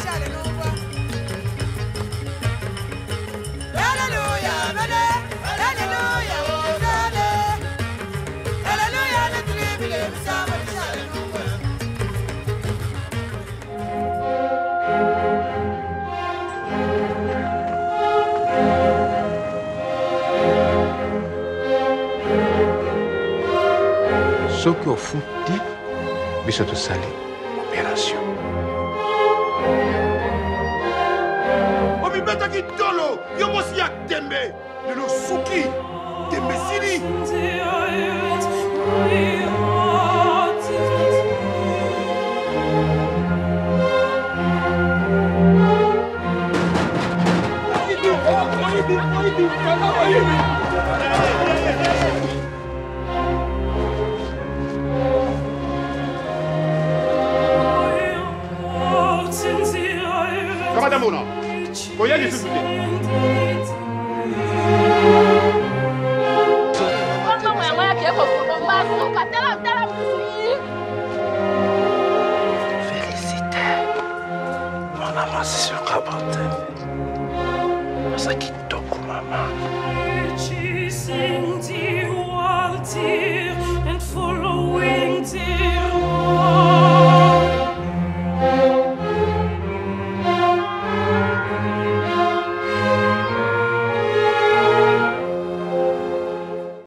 Ce qui est foutu, mais c'est de saler opération. Omi beta ki tolo, yomo si ak tembe, de lo suki, tembe sini. Kamadamona, koya di susuke. Félicité. Mon amant, c'est sur Kabote. Masaki Toku, maman.